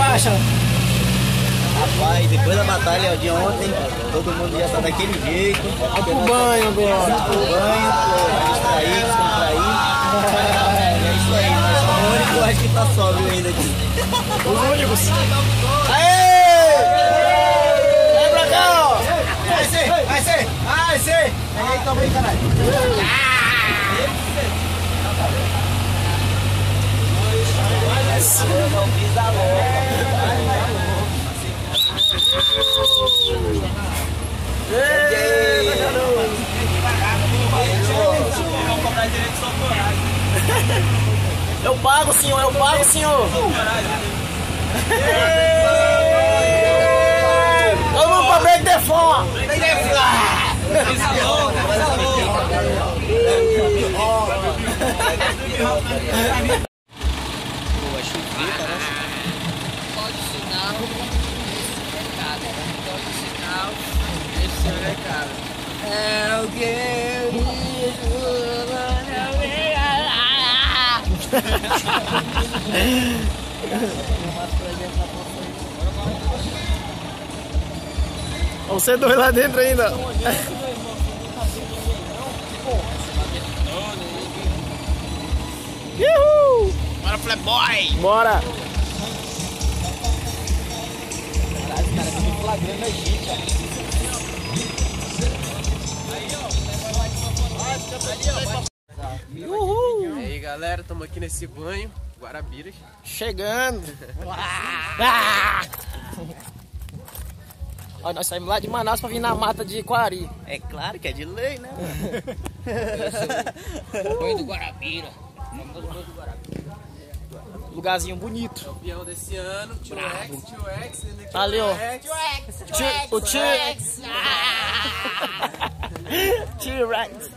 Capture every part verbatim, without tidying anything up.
acha? Rapaz, depois da batalha de ontem, todo mundo já tá daquele jeito. Vai pro banho agora. Pro banho, distrair, descontrair. É isso aí, nós somos o único acho que tá sóbrio ainda aqui. Os únicos. Aê! Vem pra cá, ó! Vai ser, vai ser, vai ser! Aí, toma aí, caralho. Não pisa logo. Eu pago, senhor, eu pago, senhor. Todo mundo pra Break the Phone. Break the Phone. Pode sinal, esse recado. Pode sinal, esse recado. É o que eu digo, Vão ser dois lá dentro ainda. Uhul! Bora, Playboy! Bora! Caralho, os caras estão flagrando a gente, ó. Uhul! E aí, galera, estamos aqui nesse banho, Guarabiras. Chegando! Ah! Ó, nós saímos lá de Manaus pra vir na mata de Quari. É claro que é de lei, né? Banho do Guarabira. Famoso banho do Guarabira. Lugarzinho bonito. Campeão desse ano, Tio X, Tio X, Tá ali, ó. Tio X, Tio- O tio. T-Rex.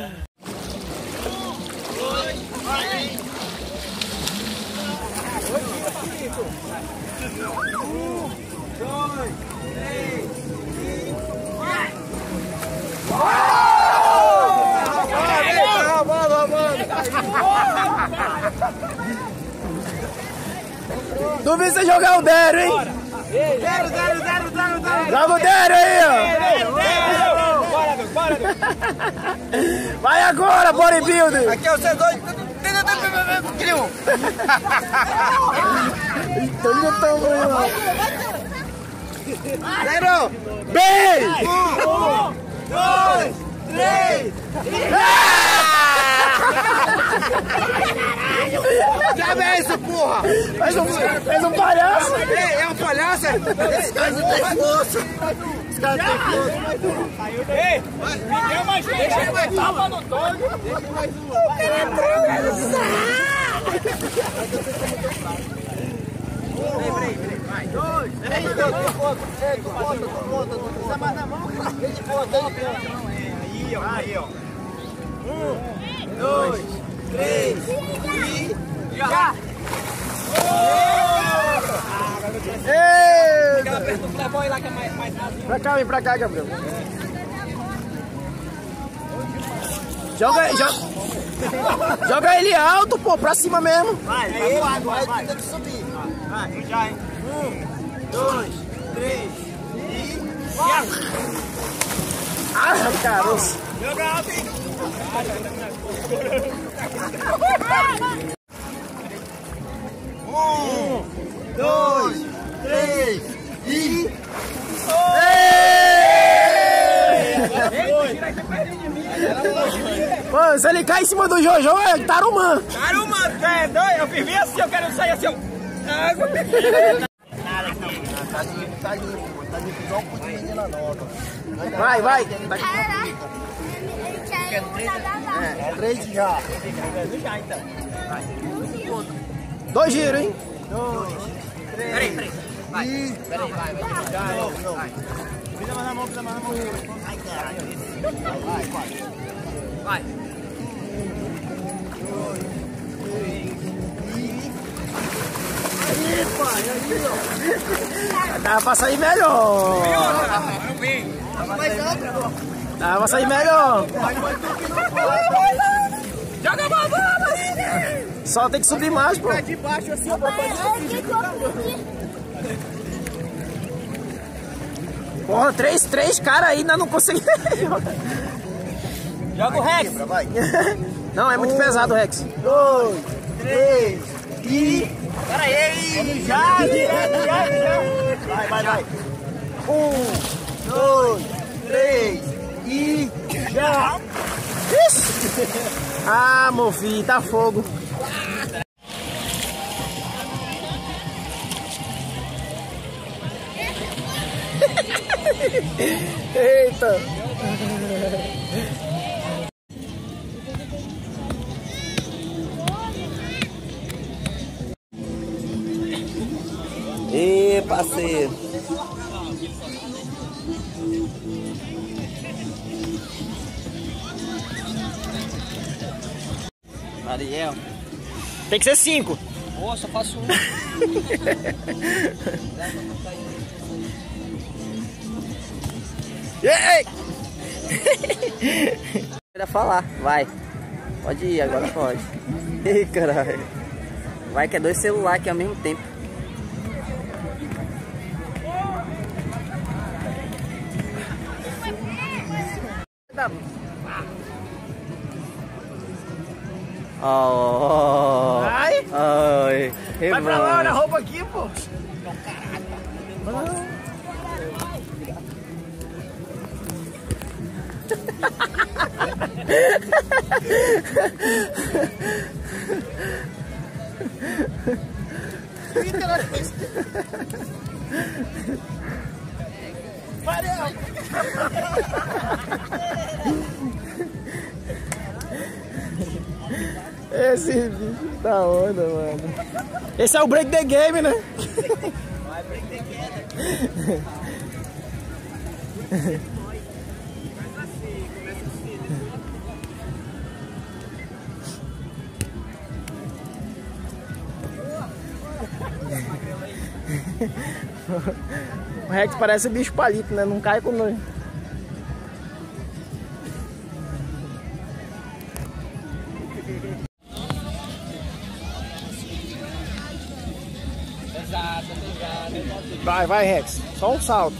Duvido você jogar o Dero, hein? Zero, zero, zero, zero, zero. Joga o Dero aí, ó. Bora, meu, bora, meu. Vai agora, bodybuilder. Aqui é o C dois. Cria um. Então, tamanho, ó. Zero. Bem! Um, dois, três. Já vê isso, porra! Faz um, faz um palhaço! É, é um palhaço? Esse cara não tem força! Esse cara tem força! Ei! Fica mais gente! Deixa mais uma! No todo. Deixa mais uma! Eu quero Peraí, peraí, peraí! Vai! Dois! Três! Conta, conta, conta! Não precisa mais na mão, cara! Ele conta, aí, ó! Aí, ó! Um, dois, três e já! Ei! Pra cá, vem pra cá, Gabriel. Joga, joga, joga ele alto, pô, pra cima mesmo. Vai, vai, vai, vai, vai, tem que subir. Vai, já, hein? Um, dois, três e já! Ah, caroço. Joga alto, hein? Um, dois, três e... Mano, se ele cair em cima do Jojo, é Tarumã. Tarumã, é doido? Eu vivi assim, eu quero sair assim, ó. Água, tá limpo, tá limpo, tá limpo igual o cu de menina nova. Vai, vai. É, três já. Já, então. Dois giros, hein? Dois, três. Peraí, peraí. Vai. E... Peraí, vai, vai. Já, não, não. Pisa mais na mão, pisa mais na mão. Ai, caralho. Vai, vai. Vai. Um, dois, três. E... Aí, pai, aí, ó. Dá pra sair melhor. Não vem. Mais alto, Dá pra sair melhor. joga uma bola, aí. Só tem que subir mais, pô. De baixo assim, ó. Porra, três, três caras ainda não consegui. Joga o Rex. Vai. Não, é muito um, pesado o Rex. Dois, três e... Pera aí. Já, já, já, já. Vai, vai, vai. Um, dois, três e... Já. Ixi. Ah, meu filho, tá fogo. Eita. Ê, parceiro. Ariel. Tem que ser cinco. Pô, só faço um. Ei! Vai falar, vai. Pode ir, agora pode. Ih, caralho. Vai que é dois celulares aqui ao mesmo tempo. Oh, Vai! ai, Vai pra lá, olha a roupa aqui, pô. Esse bicho tá onda, mano. Esse é o break the game, né? Vai, break the game. O Rex parece bicho palito, né? Não cai com nós. Pesado, pesado. Vai, vai, Rex. Só um salto.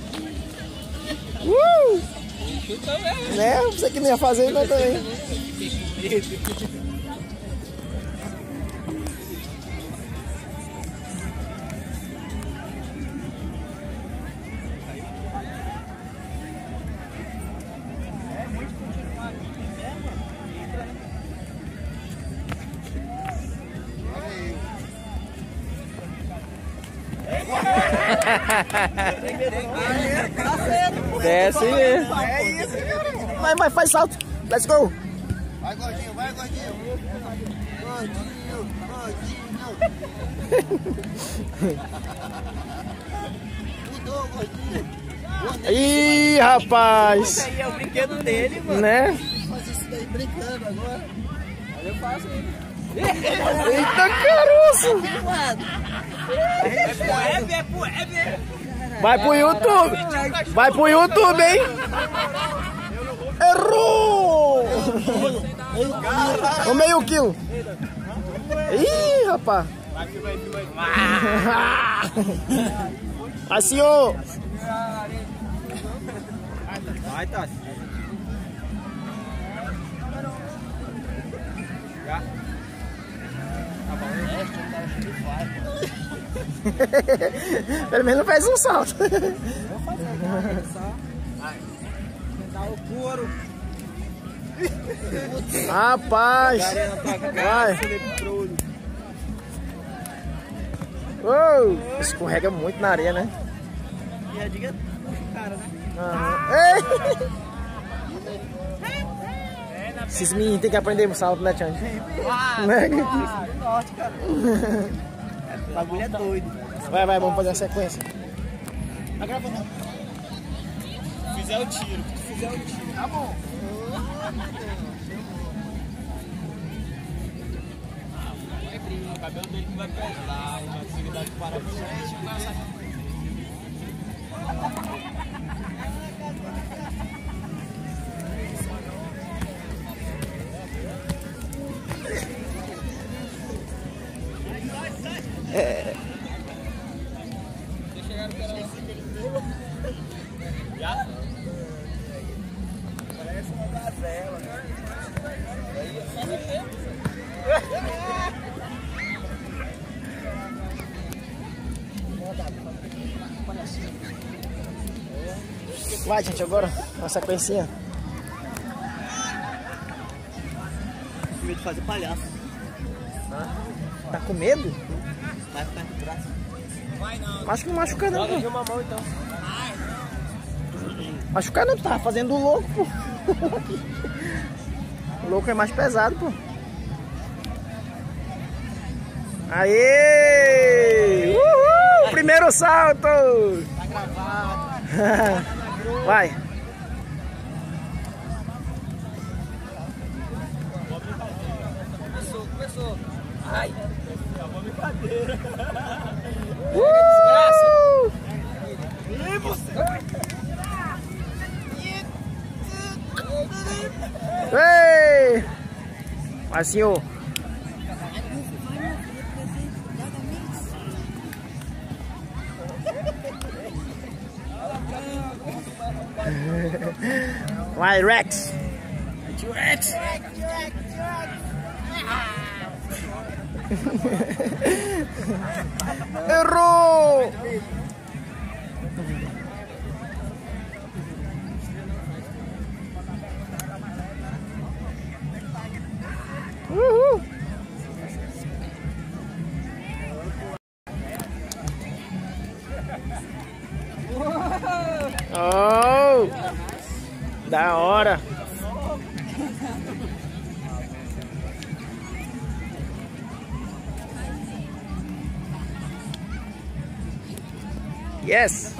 Uh! Chuta mesmo. Né? Você que não ia fazer, mas também. desce mesmo. É isso, cara. Vai, vai, faz salto. Let's go. Vai, gordinho, vai, gordinho. Gordinho, gordinho. Mudou, gordinho. Ih, rapaz. Esse aí é o brinquedo dele, mano. Né? Faz isso daí brincando agora. Olha, eu faço ele. Eita, caroço. É pro web, é pro web. Vai pro YouTube. Vai pro YouTube, hein? Errou! O meio quilo. Ih, rapaz. Assim, ó. Vai, Tati. Já? Tá bom, né? Pelo menos faz um salto. Vou fazer, cara. Só. Vai. Tentar o couro. Rapaz. Vai. Oh, escorrega muito na areia, né? E a diga puxa o cara, né? Aham. Ei! Esses meninos tem que aprender o salto, né, Tchan? Ah, Né? do norte, cara. O bagulho é doido. Vai, vai, vamos fazer a sequência. Tá gravando? Se fizer o tiro, se fizer o tiro. Tá bom. O cabelo dele não vai pesar, uma atividade para frente. É. Vai, gente, agora uma sequencinha. Com medo de fazer palhaço. Tá com medo? Vai ficar com o braço. Vai não. Acho que não machuca não. Joga de Pô. uma mão então. Machucar não, tu tava fazendo o louco, pô. O louco é mais pesado, pô. Aê! Uhul! Primeiro salto! Tá gravado. Vai. Começou, começou. Ai. É uma brincadeira. Uh! E você? Ei! Vai, senhor. Vai, Rex. Rex. Errou! Uhul! Oh! Da hora! Yes!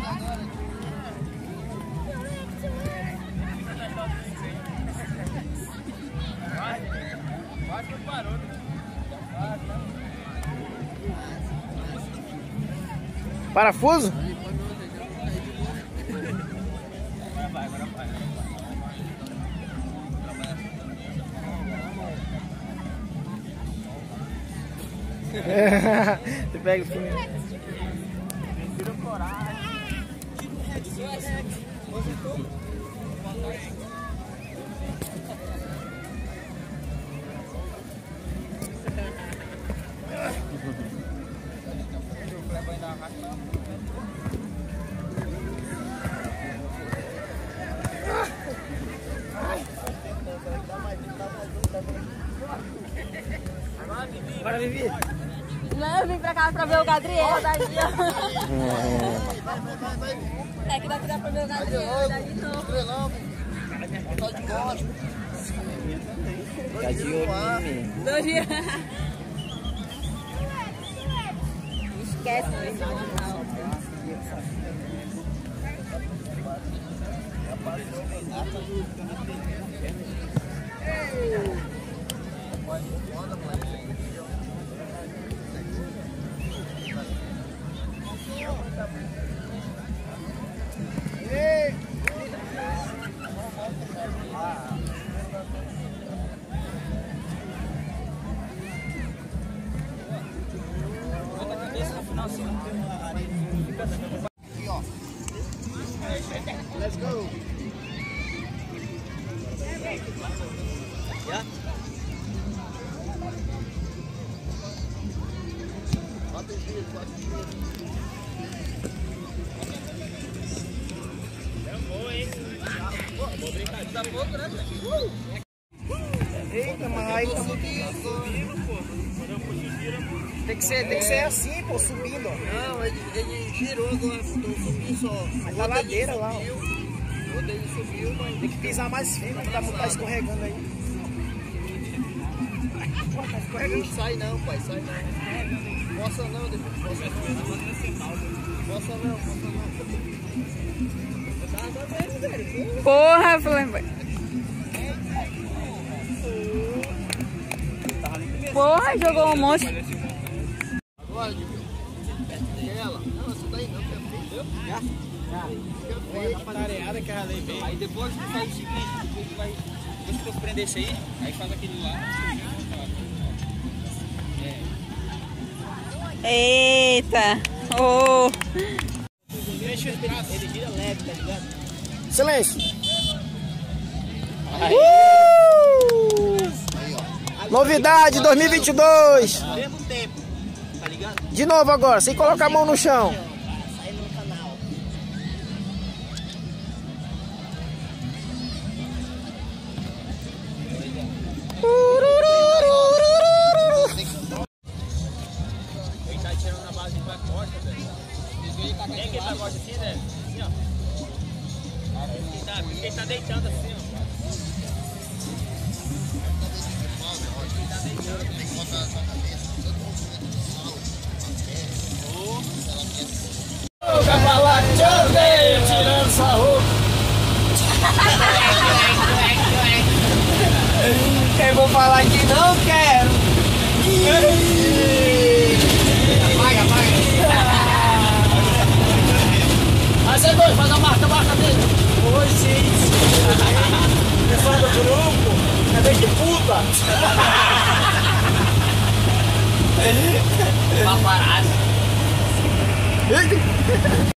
Parafuso? Você pega o filme. Bora, Vivi. Não, eu vim pra cá pra ver o Gabriel, daí ó. É que daqui dá pra ver o Gabriel, daí não. Tá de olho, Dois dias. Esquece, não. Let's go. Já? Bota os giros, bota os giros. Vou brincar de dar pouco, né? Eita, mas aí tá muito... Tem que ser, tem que ser assim, pô, subindo, ó. Não, ele, ele girou agora, tô subindo só. Mas na ladeira lá, ó. Quando ele subiu, mas... Tem que pisar mais firme, pra não tá escorregando aí. Tá escorregando. Sai não, pai, sai não. Possa não, depois. Possa não. Possa não, possa não. Porra, Flamengo. Porra, jogou um monte. Agora, ela. Não, essa daí não, que é feio. Já? Já. Tá tareada que eu ralei bem. Aí depois tu faz o seguinte, depois tu vai. Depois que tu prender esse aí, aí faz aquele lá. Eita. Oh. Ele gira leve, tá ligado? Silêncio. Uh! Novidade dois mil e vinte e dois. Ao mesmo tempo, tá ligado? De novo agora, sem colocar a mão no chão. na base de pacote, velho. Quem que tá gosta assim, velho? Assim, ó. Quem tá, quem tá deitando assim, ó. Quem tá deitando, tem que botar na sua cabeça. Todo mundo Ô, cavalo, tchau, velho, tirando sua roupa. Eu vou falar que não quero. apaga, apaga. Mas é doido, faz a marca, a marca dele. Oi, gente. Pessoal do grupo, cadê que puta? Paparazzi.